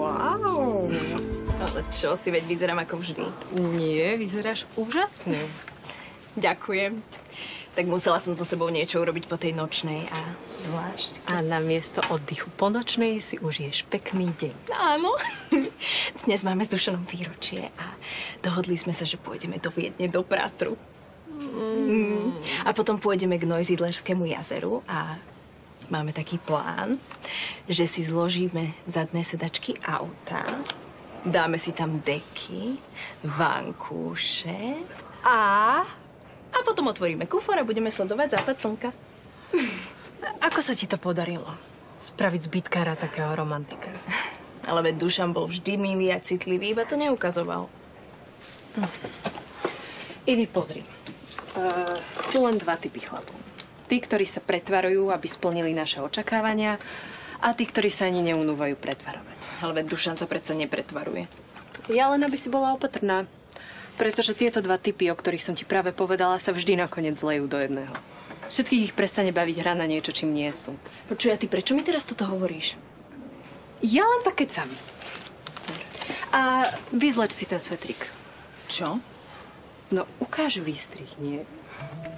Wow. Ale čo si, veď vyzerám ako vždy. Nie, vyzeráš úžasne. Ďakujem. Tak musela som so sebou niečo urobiť po tej nočnej a zvlášť. A namiesto oddychu po nočnej si užiješ pekný deň. Áno. Dnes máme s Dušanom výročie a dohodli sme sa, že pôjdeme do Viedne, do Pratru. A potom pôjdeme k Neusiedlerskému jazeru a máme taký plán, že si zložíme zadné sedačky auta, dáme si tam deky, vankúše a potom otvoríme kufor a budeme sledovať západ slnka. Ako sa ti to podarilo? Spraviť z bytkára takého romantika. Ale veď Dušan bol vždy milý a citlivý, iba to neukazoval. Ivi, pozri. Sú len dva typy chlapov. Tí, ktorí sa pretvarujú, aby splnili naše očakávania, a tí, ktorí sa ani neunúvajú pretvarovať. Ale veď Dušan sa predsa nepretvaruje. Ja len, aby si bola opatrná. Pretože tieto dva typy, o ktorých som ti práve povedala, sa vždy nakoniec zlejú do jedného. Všetkých ich prestane baviť hra na niečo, čím nie sú. Počuj, a ty prečo mi teraz toto hovoríš? Ja len tak kecam. A vyzleč si ten svetrik. Čo? No, ukáž výstrih, nie?